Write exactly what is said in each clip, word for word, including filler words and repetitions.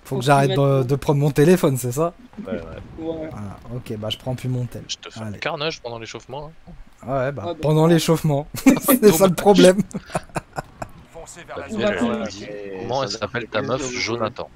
Faut que j'arrête de, de prendre mon téléphone, c'est ça? Ouais, ouais. Ouais. Ah, ok, bah je prends plus mon tel. Je te fais Allez. un carnage pendant l'échauffement. Hein. Ouais, bah Ah, bah, pendant ouais. l'échauffement. C'est ça le problème. Foncez vers la Babybel, zone. elle Ouais, me dit, et comment ça elle doit s'appelle faire ta plaisir meuf, de Jonathan?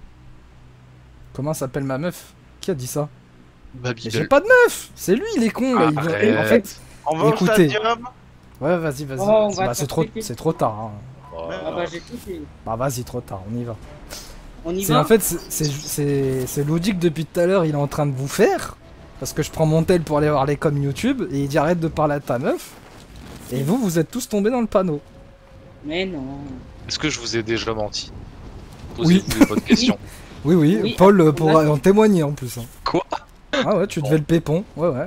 Comment s'appelle ma meuf? Qui a dit ça? Mais j'ai Babybel. pas de meuf! C'est lui, il est con là. il veut- Arrête. En fait, On va au Écoutez. stadium. ouais, vas-y, vas-y. Oh, on va bah, te c'est trop, respecter. c'est trop tard. Hein. Oh, Ah bah j'ai tout fait. Bah vas-y, trop tard, on y va. On y C'est va? en fait, c'est- c'est c'est- c'est Ludic depuis tout à l'heure, il est en train de vous faire. Parce que je prends mon tel pour aller voir les coms YouTube et il dit arrête de parler à ta meuf. Et vous, vous êtes tous tombés dans le panneau. Mais non. Est-ce que je vous ai déjà menti? Oui. Posez-vous les bonnes questions. Oui, oui, Oui, Paul euh, on pourra a- en témoigner en plus. Hein. Quoi? Ah ouais, tu devais le pépon. Ouais, ouais.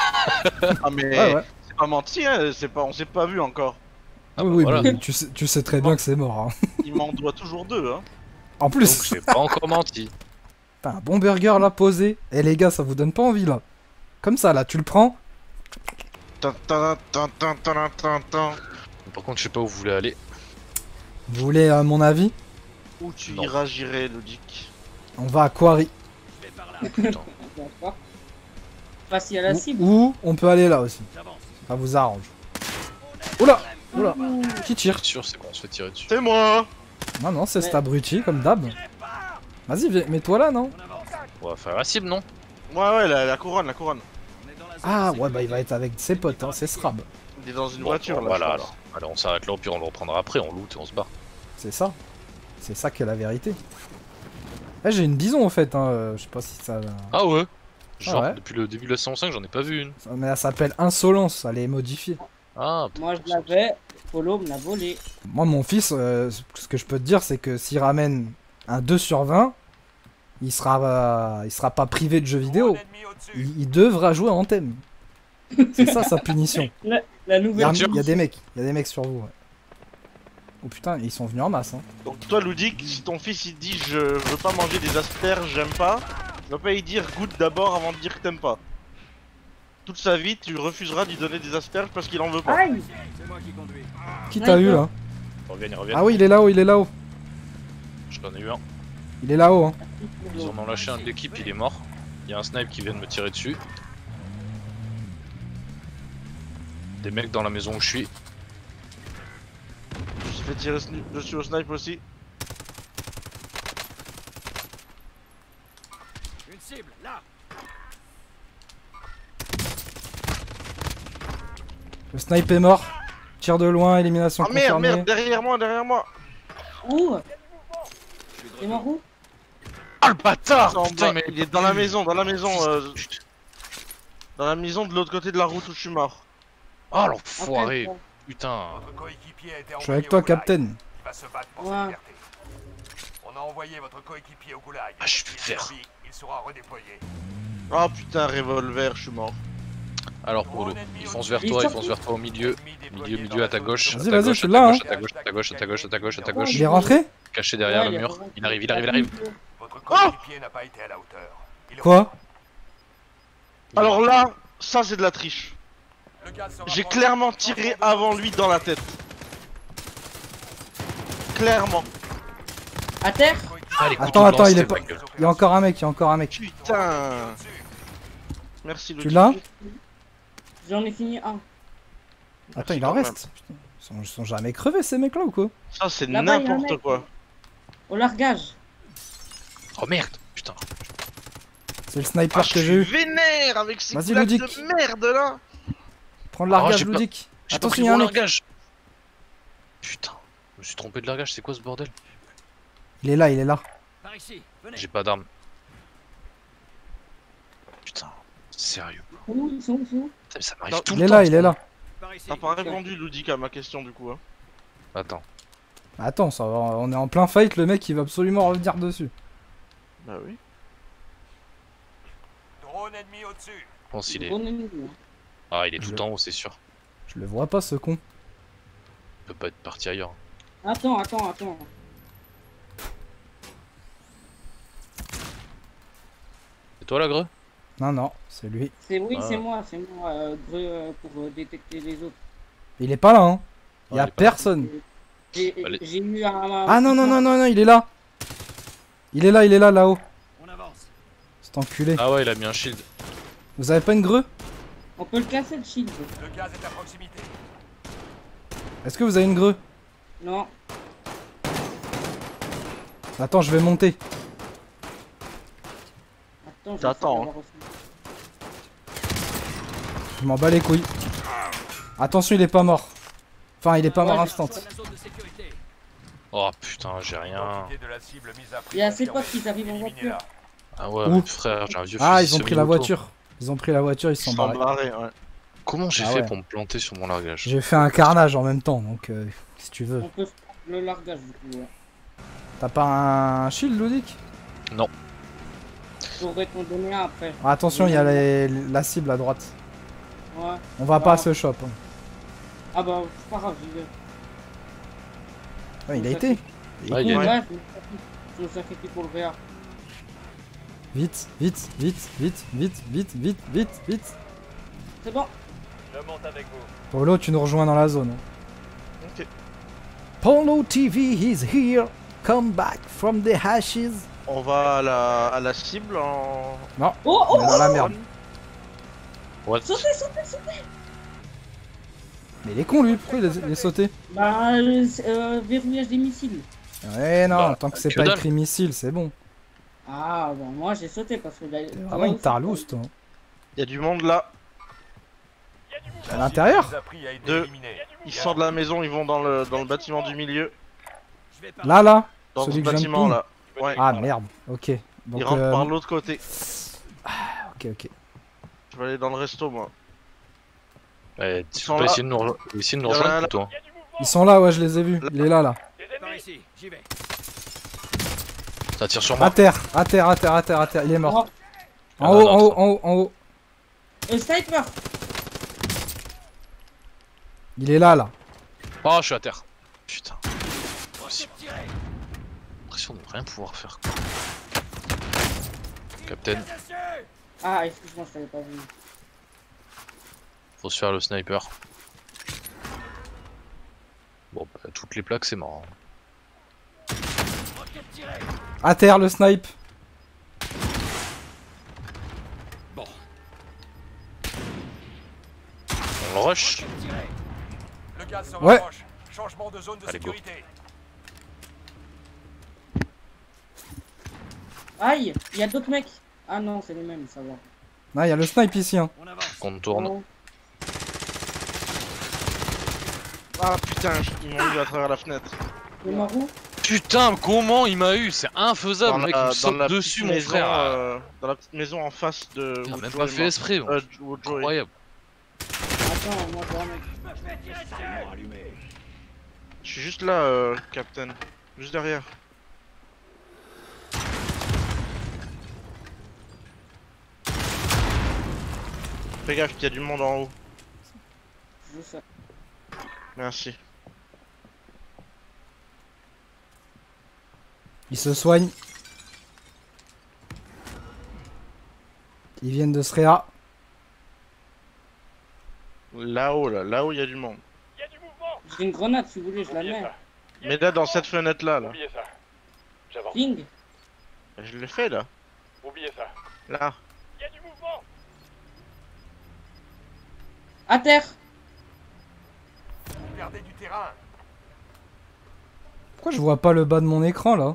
Ah mais Ouais, ouais. c'est pas menti, hein, c'est pas, on s'est pas vu encore. Ah oui, bah oui, voilà. mais tu sais, tu sais très bien que c'est mort. Hein. Il m'en doit toujours deux, hein. En Donc plus, j'ai pas encore menti. t'as un bon burger là posé. Et les gars, ça vous donne pas envie là? Comme ça là, tu le prends. Tin, tin, tin, tin, tin, tin, tin. Par contre, je sais pas où vous voulez aller. Vous voulez euh, mon avis? Où tu Non. iras, j'irai, Ludic. On va à Quarry. Putain. D'accord. Facile à la Ou, cible. ou on peut aller là aussi. Ça vous arrange. Oula! Oula! Qui tire? Je suis sûr, c'est qu'on se fait tirer dessus. C'est moi. Non, non, c'est Mais- cet abruti comme d'hab. Vas-y, viens- mets-toi là, non? On va faire la cible, non? Ouais, ouais, la, la couronne, la couronne. Ah, ouais, bah il va être avec ses potes, hein, c'est Srab. Il est dans une Bon, voiture, bon, là. voilà je alors. Allez, on s'arrête là, puis on le reprendra après, on loot et on se barre. C'est ça. C'est ça qui est la vérité. Eh, j'ai une bison en fait, hein. euh, je sais pas si ça. Ah ouais? Genre, ouais. depuis le début de la saison cinq, j'en ai pas vu une. Mais elle s'appelle Insolence, elle est modifiée. Ah, Moi je l'avais. Polo me l'a volé. Moi, mon fils, euh, ce que je peux te dire, c'est que s'il ramène un deux sur vingt, il sera, euh, il sera pas privé de jeux vidéo. Ennemi au-dessus. Il, il devra jouer en thème. C'est ça sa punition. La Il y, a, nouvelle. il y a des mecs, il y a des mecs sur vous. Ouais. Oh putain, ils sont venus en masse. Hein. Donc toi, Ludic, si ton fils il dit je veux pas manger des asperges, j'aime pas, tu vas pas y dire goûte d'abord avant de dire que t'aimes pas. Toute sa vie, tu refuseras de lui donner des asperges parce qu'il en veut pas. Aïe! Qui t'a eu là? ils reviennent, ils reviennent. Ah oui, il est là-haut, il est là-haut. J'en ai eu un. Il est là-haut. Hein. Ils en ont lâché un de l'équipe, il est mort. Il y a un snipe qui vient de me tirer dessus. Des mecs dans la maison où je suis. Je me suis fait tirer sni- dessus au snipe aussi. Une cible, là. Le snipe est mort. Tir de loin, élimination Oh merde, confirmée. merde, derrière moi, derrière moi. Où? C'est mort où? Ah le bâtard! En Putain, bas, il il est dans la maison, dans la maison, euh, dans la maison de l'autre côté de la route où je suis mort. Oh l'enfoiré! Après, Putain! Votre coéquipier a été Je suis avec toi, envoyé au goulag. Captain. Il va se battre pour Ouais. sa liberté. On a envoyé votre coéquipier au goulag. Ah, je vais S'il faire. survit, il sera redéployé. Oh putain, revolver, je suis mort. Alors Polo, il fonce vers toi, il fonce vers toi au milieu. Milieu, milieu à ta gauche. Vas-y, à ta vas-y, gauche, je suis à là, ta hein. gauche, À ta gauche, à ta gauche, à ta gauche, à ta gauche, à ta gauche. Il est rentré? Caché derrière Ouais, le il est mur. rentré. Il arrive, il arrive, il arrive. Votre coéquipier n'a pas été à la hauteur. Il Quoi? Alors là, ça c'est de la triche. Le gaz sera J'ai proche. clairement tiré avant lui dans la tête. Clairement. À terre? Ah, les coups Attends, de attends, lance, il est c'est pas. ma gueule. Il y a encore un mec, il y a encore un mec. Putain. Merci Tu Ludic. l'as? J'en ai fini un. Attends, il en reste. Putain, Ils sont, ils sont jamais crevés ces mecs là ou quoi? Ça c'est Là-bas, il y a un n'importe mec. quoi. Au largage. Oh merde! Putain. C'est le Ah, sniper je que j'ai suis eu. vénère avec ces Vas-y, coups Ludic. de merde là. Prends le largage, j'ai pas- Ludic. J'ai pas Attention, pris il y le a un bon mec. largage! Putain, je me suis trompé de largage, c'est quoi ce bordel? Il est là, il est là. Par ici, venez. J'ai pas d'arme. Putain, sérieux. Où ils sont où ils sont? Putain, mais ça m'arrive Non, tout Il le est temps. là, il est là. Par ici. T'as pas répondu Ludic à ma question du coup. Hein. Attends. Attends, ça va, on est en plein fight, le mec il va absolument revenir dessus. Bah oui. Drone ennemi au-dessus. Je pense qu'il est. Bon ennemi, hein. Ah, il est Je- tout en haut, c'est sûr. Je le vois pas ce con. Il peut pas être parti ailleurs. Attends, attends, attends. C'est toi la greu? Non, non, c'est lui. C'est oui, Ah. c'est moi, c'est moi, euh, greu, euh, pour euh, détecter les autres. Il est pas là, hein. Il y Ah, a il est pas là. personne. J'ai Allez. j'ai eu un. Ah non, non, non, non, non, il est là. Il est là, il est là, là-haut. On avance. Cet enculé. Ah ouais, il a mis un shield. Vous avez pas une greu? On peut le casser le shield. Le gaz est à proximité. Est-ce que vous avez une greu? Non. Attends, je vais monter. Attends, je T'attends, vais savoir aussi. Je m'en bats les couilles. Attention, il est pas mort. Enfin, il est pas Ouais, mort je- instant. La zone de sécurité. Oh putain, j'ai rien. Quantité de la cible mise à prix Il y a ses confirmée. potes qui arrivent en Éliminez-la. voiture. Ah ouais, Où mais frère, j'ai un vieux Ah, fusil ils ont pris la semi-auto. voiture. Ils ont pris la voiture, ils se sont Sans barrés. barrer, ouais. Comment j'ai Ah fait ouais. pour me planter sur mon largage? J'ai fait un carnage en même temps, donc euh, si tu veux. On peut se prendre le largage du coup. Ouais. T'as pas un shield, Ludic? Je pourrais t'en donner un après. Ah, attention, il y a les- la cible à droite. Ouais. On va pas Ah. à ce shop. hein. Ah bah, c'est pas grave, j'y vais. Ouais, il a été. Il est Ouais, il con, y a- hein. Ouais, je me sacrifie- je me sacrifie pour le V A. Vite, vite, vite, vite, vite, vite, vite, vite, vite. C'est bon. Je monte avec vous. Polo, tu nous rejoins dans la zone. Ok. Polo T V is here. Come back from the ashes. On va à la, à la cible en... Non, Oh, on oh, est dans la merde. What? sautez, sautez, sautez. Mais il est con lui, pourquoi il a, il est sauté? Bah, euh, c'est, euh, verrouillage des missiles. Ouais, non, Bah, tant que c'est que pas dalle. écrit missile, c'est bon. Ah, bah, moi j'ai sauté parce que là. T'es vraiment une tarlouse, toi. Il y a du monde là. À l'intérieur? Mise à prix a été Deux. éliminée. Ils sortent de la maison, ils vont dans le, dans le bâtiment du milieu. Je vais par Là, là. Dans Celui ce que je viens de bâtiment ping. là. Ouais. Ah merde, ok. Donc, Ils rentrent euh, par l'autre côté. ok, ok. Je vais aller dans le resto moi. Ouais, Ils tu sont peux pas là. essayer de nous, rejo- essayer de nous Il y en a rejoindre un là. plutôt. Ils sont là, ouais, je les ai vus. Il est là, là. par ici. J'y vais. Ça tire sur À moi. terre, à terre, à terre, à terre, à terre. Il est mort. Oh, En Ah, haut, non, en non, haut, en haut, en haut. euh, sniper. Il est là, là. Oh, je suis à terre. Putain. Impossible. L'impression de rien pouvoir faire quoi. Captain, Ah, excuse-moi, je t'avais pas vu. faut se faire le sniper. Bon, bah, toutes les plaques, c'est mort. hein. À terre, le snipe. Bon. On le rush. Le gaz se Ouais. rapproche. Changement de zone de Allez, go. sécurité. Aïe, il y a d'autres mecs. Ah non, c'est les mêmes, ça va. Ah, il y a le snipe ici, hein. On avance. On tourne. Oh, Ah putain, ils m'ont eu à travers la fenêtre. le marou. Putain, comment il m'a eu? C'est infaisable, Dans mec. la- Il me dans saute la dessus, petite mon maison, frère. euh, dans la petite maison en face de. Il a où même Joe pas est fait mort. esprit. Euh, où Joe est- Incroyable. Attends, moi je vois un mec. Je suis juste là, euh, Captain. Juste derrière. Fais gaffe, il y a du monde en haut. Je sais. Merci. Ils se soignent. Ils viennent de se réa. Là-haut, là, là où il y a du monde. J'ai une grenade si vous voulez, je la mets. Mais là, dans cette fenêtre là, là. Oubliez ça. J'avance. Ping. Je l'ai fait là. Oubliez ça. Là. Il y a du mouvement. À terre. Vous perdez du terrain. Pourquoi je vois pas le bas de mon écran, là?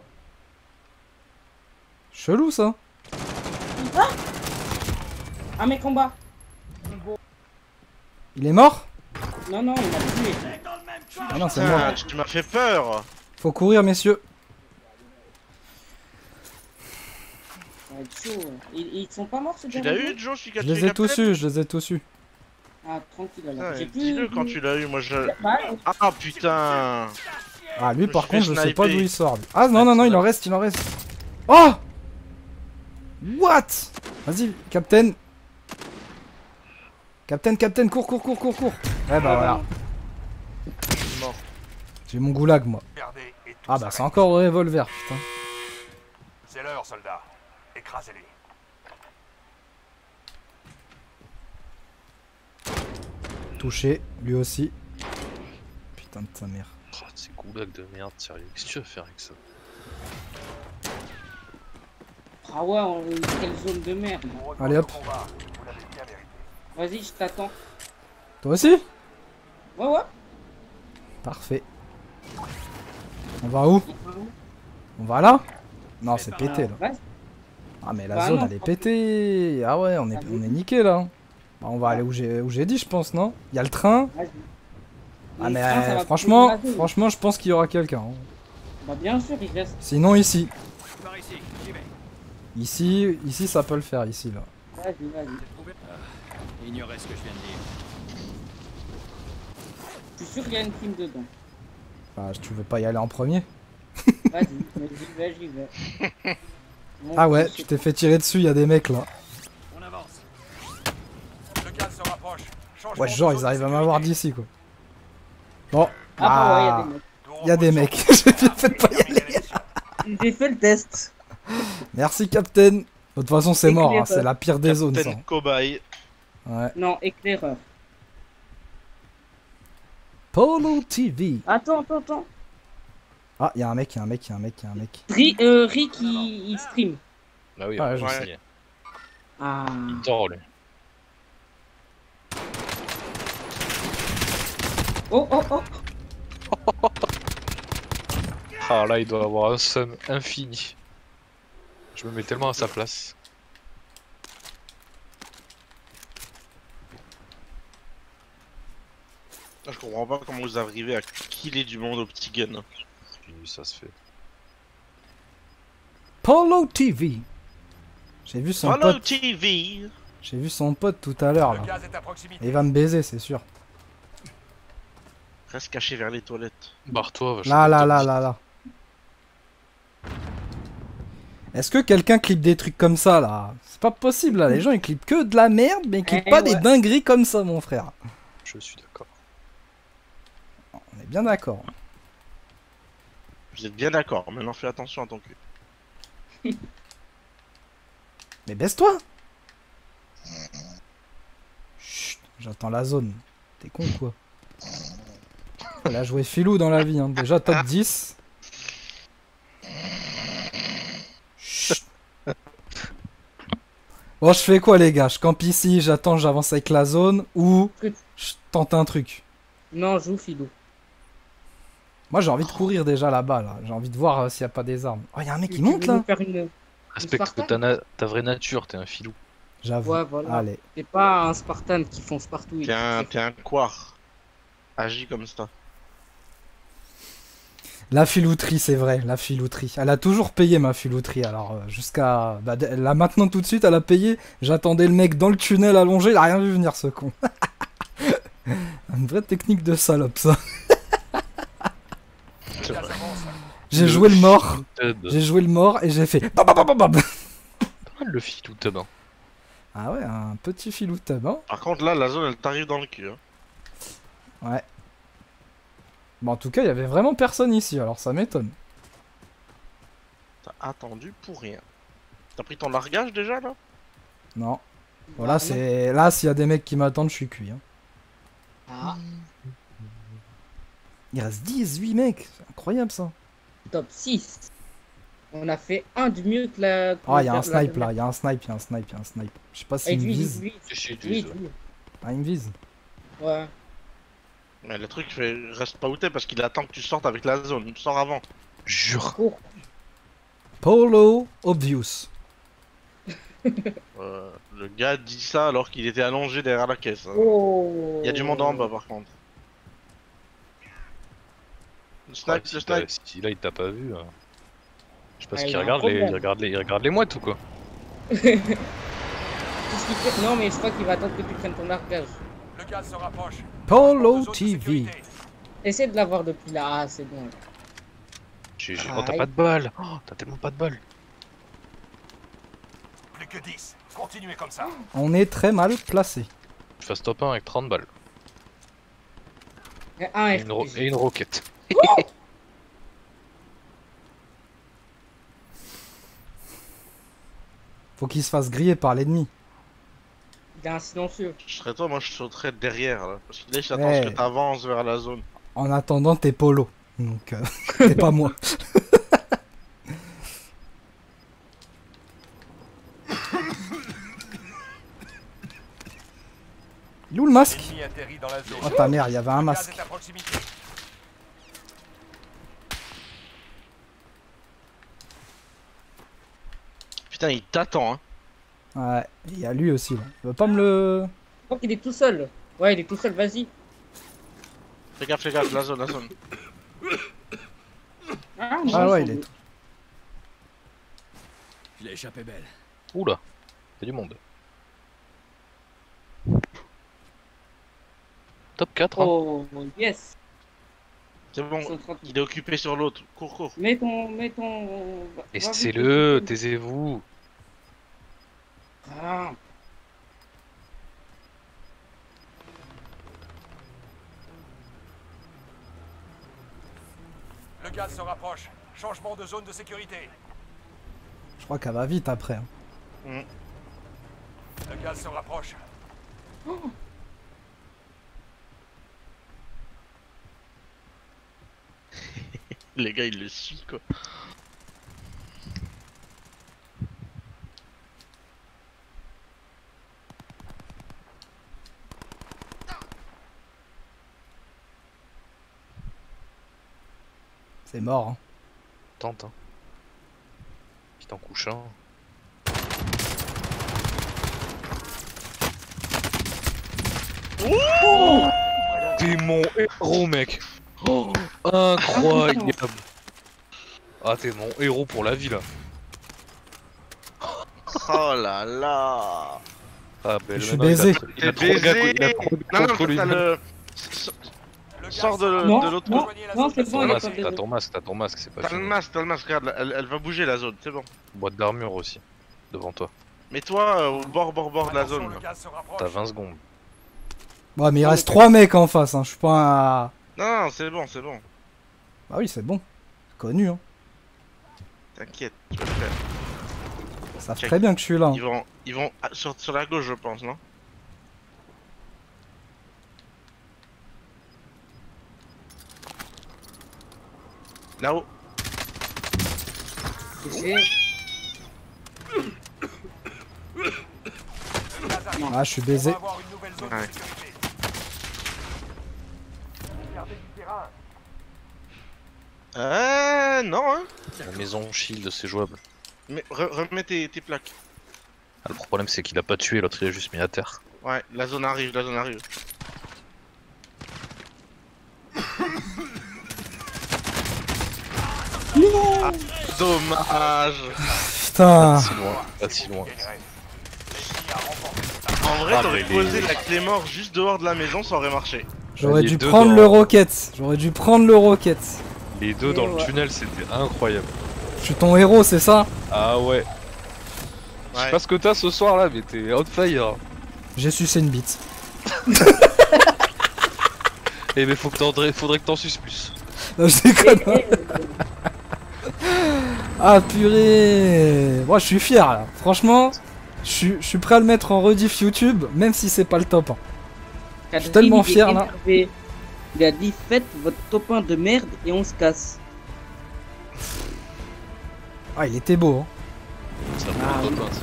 Chelou, ça. Un mec en bas. Il est mort? Non, non, il m'a tué. Ah non, c'est mort. Putain, tu m'as fait peur. Faut courir, messieurs. Ça va être chaud. Ils, ils sont pas morts ces Tu derniers l'as jours eu, Joe, celui qui a Je tué les ai tous Captain? eus, je les ai tous eus. Ah, tranquille alors. Putain, J'ai plus. dis-le quand tu l'as eu, moi je. Bah, Ah putain. Ah, lui, Je par me contre, fais je sais pas d'où sniper. il sort. lui. Ah, non, non, non, il en reste, il en reste. Oh! What? Vas-y, Captain. Captain, Captain, cours, cours, cours, cours, cours. Ouais, bah voilà. Je suis mort. J'ai mon goulag, moi. Perdez et tout Ah, bah s'arrête. c'est encore au revolver, putain. C'est l'heure, soldats. Écrasez-les. Touché, lui aussi. Putain de sa mère. Oh, c'est goulag de merde, sérieux. Qu'est-ce que tu veux faire avec ça? Ah ouais, on... quelle zone de merde. On retourne Allez, au hop. combat. Vous l'avez bien mérité. Vas-y, je t'attends. Toi aussi? Ouais, ouais. Parfait. On va où? On va là? Non, c'est pété là. Vas-y. Ah mais la Bah zone non, elle est faut- pétée. Ah ouais, on est, on est niqué là. Bah, on va aller où j'ai où j'ai dit je pense, non? Il y a le train. Vas-y. Ah Le mais train, ça euh, va franchement, prendre la zone. franchement je pense qu'il y aura quelqu'un. hein. Bah bien sûr, il reste. Sinon ici. Par ici, j'y vais. Ici, ici ça peut le faire ici là. Vas-y, vas-y. Ignorez ce que je viens de dire. Je suis sûr qu'il y a une team dedans. Bah, tu veux pas y aller en premier? Vas-y, mais j'y vais, j'y vais. Mon Ah ouais, fils, tu t'es fait tirer dessus, il y a des mecs là. On avance. Le gaz se rapproche. Changement Ouais, de genre zone ils de arrivent à sécurité. m'avoir d'ici quoi. Bon, Ah bah ouais, bah, il y a des mecs. il y a des mecs. J'ai bien fait de pas y aller. Terminé la mission. J'ai fait le test. Merci Captain. De toute façon c'est mort, hein, c'est la pire des zones ça. Captain Cobaye. Ouais. Non, éclaireur. Polo T V. Attends, attends, attends. Ah, il y a un mec, il y a un mec, il y a un mec, il y a un mec. Ri- euh, Rick, il, il stream. Bah oui, Ah, ouais, je je sais. sais. Ah. Il tord lui. Oh, oh, oh. Ah là, il doit avoir un seum infini. Je me mets tellement à sa place. Je comprends pas comment vous arrivez à killer du monde au petit gun. Oui, ça se fait. Polo T V. J'ai vu son Follow pote, T V. j'ai vu son pote tout à l'heure Le là. gaz est à proximité. Et il va me baiser, c'est sûr. Reste caché vers les toilettes. Barre-toi, va Là, changer là, de là, top. là, là. Est-ce que quelqu'un clip des trucs comme ça là? C'est pas possible là, les gens ils clippent que de la merde mais ils clippent Eh pas ouais. des dingueries comme ça mon frère. Je suis d'accord. On est bien d'accord. Vous êtes bien d'accord, maintenant fais attention à ton cul. Mais baisse-toi. Chut, j'attends la zone. T'es con ou quoi? Elle a joué filou dans la vie, hein. Déjà top dix. Chut. Bon, je fais quoi les gars? Je campe ici, j'attends, j'avance avec la zone ou je tente un truc. Non, joue Filou. Moi j'ai envie de courir déjà là-bas, là. J'ai envie de voir euh, s'il y a pas des armes. Oh, il y a un mec qui Tu monte veux nous là. faire une... Respecte Spartan ta, na- ta vraie nature, t'es un filou. J'avoue. Ouais, voilà. Allez. C'est pas un Spartan qui fonce partout. il- T'es un, t'es un quar. Agis comme ça. La filouterie, c'est vrai, la filouterie. Elle a toujours payé ma filouterie, alors euh, jusqu'à... Bah, de- là maintenant tout de suite, elle a payé. J'attendais le mec dans le tunnel allongé, il a rien vu venir ce con. Une vraie technique de salope ça. Le gaz avance. J'ai joué le mort, Tub. j'ai joué le mort et j'ai fait... Bam, bam, bam, bam, bam. Pas mal le filou tub. Hein. Ah ouais, un petit filou tub, hein. Par contre là, la zone elle t'arrive dans le cul. Hein. Ouais. Bon, en tout cas, il y avait vraiment personne ici, alors ça m'étonne. T'as attendu pour rien. T'as pris ton largage déjà là? Non. Bah, Voilà, non. c'est... Là, s'il y a des mecs qui m'attendent, je suis cuit. Hein. Ah, Il reste dix-huit mecs, c'est incroyable ça. top six. On a fait un de mieux que la... que Ah, il y a la- un snipe la- là, il y a un snipe, il y a un snipe, il y a un snipe. Je sais pas Et s'il me lui, vise. lui, Si, si, tu lui, vises, ouais. lui. Ah, il me vise. Ouais. Mais le truc fait reste pas où t'es parce qu'il attend que tu sortes avec la zone. Tu sors avant. Jure. Cours. Polo obvious. Euh, le gars dit ça alors qu'il était allongé derrière la caisse. hein. Oh. Il y a du monde en bas par contre. Le Ouais, snipe, si le t'as- snipe. si là il t'a pas vu. hein. Je sais pas Ah, ce il qu'il a un regarde, les, problème. il regarde les, il regarde les mouettes ou quoi? Qu'est-ce qu'il fait? Non, mais je crois qu'il va attendre que tu prennes ton largage. Le gaz se rapproche. Polo Zone de T V. sécurité. Essaie de l'avoir depuis là. Ah, c'est bon. J'ai- j'ai- Ah, Oh, t'as il- pas de balles. Oh, t'as tellement pas de balles. Plus que dix. Continuez comme ça. On est très mal placé. Je fasse top un avec trente balles. Et un Et une, ro- R P G. et une roquette. Faut qu'il se fasse griller par l'ennemi. Il a un silencieux. Je serais toi, moi je sauterais derrière là. Parce qu'il là, il s'attend Ouais. à ce que t'avances vers la zone. En attendant, t'es Polo. Donc, euh, t'es pas moi. Il est où le masque? Ennemi atterri dans la zone. Oh ta mère, il y avait un Le gaz masque. est à proximité. Putain, il t'attend, hein. Ouais, il y a lui aussi là. Il veut pas me le... Je crois qu'il est tout seul. Ouais, il est tout seul, vas-y. Fais gaffe, fais gaffe, la zone, la zone. Ah, Ah ouais, il est... Je l'ai échappé belle. Oula, il y a du monde. Top quatre, hein. Oh, yes. C'est bon, Ils sont en train de- il est occupé sur l'autre. Cours, cours. Mets ton... Mets ton... va- va Laissez-le, vite. taisez-vous. Ah. Le gaz se rapproche. Changement de zone de sécurité. Je crois qu'elle va vite après. hein. Le gaz se rapproche. Les gars, ils le suivent, quoi. C'est mort. Hein. Tente, hein. Quitte en couchant. Oh, t'es mon héros, mec. Oh, incroyable. Ah, t'es mon héros pour la vie, là. Oh là là. Ah, ben, Je le suis maintenant, il a- baisé. Il a T'es trop de gars, baisé. il a trop de Non, non, contre lui. t'as le... Le gaz Sors de, se Non, de l'autre non, côté. non, c'est bon, T'as il ton est pas masque, t'as baisé. ton masque, t'as ton masque, c'est pas T'as le fini. masque, t'as le masque, regarde, elle, elle va bouger la zone, c'est bon. Boîte d'armure aussi, devant toi. Mets-toi euh, au bord, bord, bord de la Attention, zone. le là. gaz se rapproche. T'as vingt secondes. Bon, mais il Ah, reste mais- trois mecs en face. Hein. Je suis pas un... Non, non, c'est bon, c'est bon. Bah oui, c'est bon. Connu. Hein. T'inquiète, tu vas le faire. Ils savent Check. très bien que je suis là. hein. Ils vont, ils vont ah, sur, sur la gauche, je pense, non? Là-haut. C'est- Le gaz arrive. Ah, je suis On baisé. va avoir une nouvelle zone Ouais. de sécurité. Gardez du terrain. Euh, non, hein. La maison shield, c'est jouable. Mais re- remets tes, tes plaques. Ah, le problème, c'est qu'il a pas tué, l'autre il a juste mis à terre. Ouais, la zone arrive, la zone arrive. Ah, dommage. Putain. Pas si loin, pas si loin. En vrai, Ah, t'aurais mais posé les- la clé mort juste dehors de la maison, ça aurait marché. J'aurais Les dû deux prendre dans- le rocket. J'aurais dû prendre le rocket. Les deux Et dans le ouais. tunnel, c'était incroyable. Je suis ton héros, c'est ça? Ah ouais. Je sais Ouais. pas ce que t'as ce soir là, mais t'es on fire. J'ai sucé une bite. Eh mais faut que t'en... faudrait que t'en suces plus. Non, je déconne. Ah purée. Moi, je suis fier là. Franchement, je suis, je suis prêt à le mettre en rediff YouTube, même si c'est pas le top. hein. Kadri, suis tellement il est fier, là. énervé. Il a dit faites votre top un de merde et on se casse. Ah, il était beau. Hein. Ça Ah, me oui. top, hein.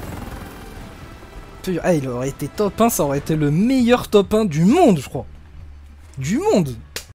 Purée, ah, il aurait été top un, ça aurait été le meilleur top un du monde, je crois. Du monde.